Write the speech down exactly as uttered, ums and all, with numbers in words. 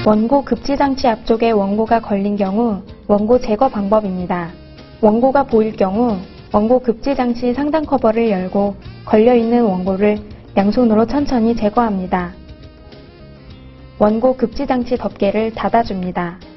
원고 급지장치 앞쪽에 원고가 걸린 경우 원고 제거 방법입니다. 원고가 보일 경우 원고 급지장치 상단 커버를 열고 걸려있는 원고를 양손으로 천천히 제거합니다. 원고 급지장치 덮개를 닫아줍니다.